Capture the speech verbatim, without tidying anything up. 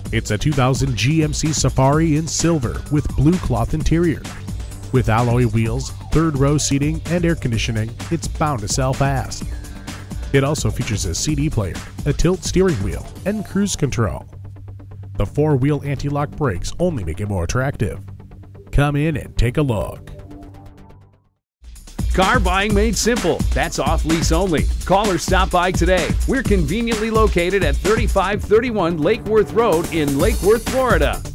It's a two thousand G M C Safari in silver with blue cloth interior. With alloy wheels, third row seating, and air conditioning, it's bound to sell fast. It also features a C D player, a tilt steering wheel, and cruise control. The four-wheel anti-lock brakes only make it more attractive. Come in and take a look. Car buying made simple. That's off Lease Only. Call or stop by today. We're conveniently located at thirty-five thirty-one Lake Worth Road in Lake Worth, Florida.